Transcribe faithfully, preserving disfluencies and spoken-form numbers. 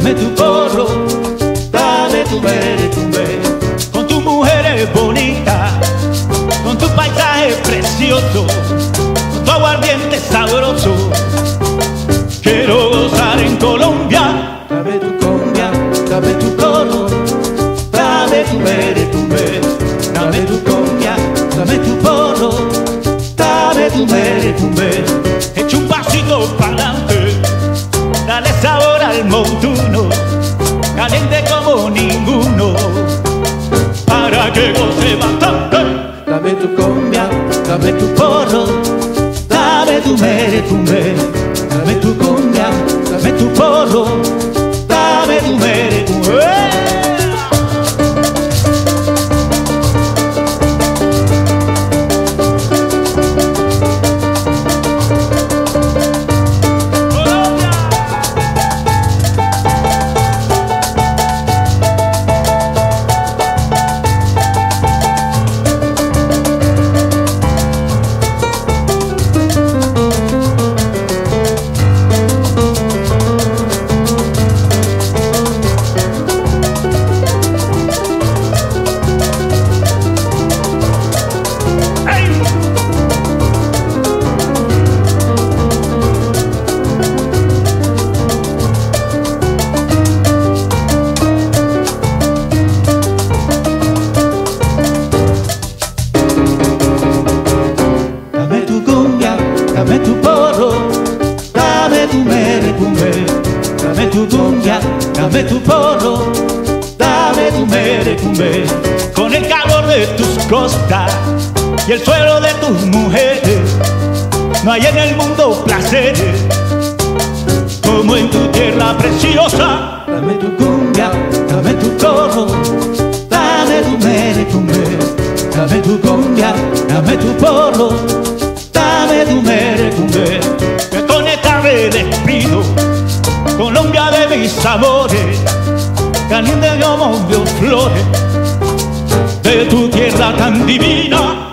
dame tu porro, dame tu merecumbe, con tu mujer bonita, con tu paisaje precioso, con tu aguardiente sabroso. Quiero gozar en Colombia, dame tu cumbia, dame tu porro, dame tu merecumbe, dame tu cumbia, dame tu porro, dame tu merecumbe. Echa un pasito para adelante, dale sabor al montuno, caliente como ninguno, para que goce bastante. Dame tu cumbia, dame tu porro, dame tu merecumbe, dame tu cumbia, dame tu porro, dame tu merecumbe. Dame tu porro, dame tu merecumbe, dame tu cumbia, dame tu porro, dame tu merecumbe. Con el calor de tus costas y el suelo de tus mujeres, no hay en el mundo placeres como en tu tierra preciosa. Dame tu cumbia, dame tu porro, dame tu merecumbe, dame tu cumbia, dame tu porro, dame tu merecumbe, que con esta me despido, Colombia de mis amores, caliente como flores, de tu tierra tan divina.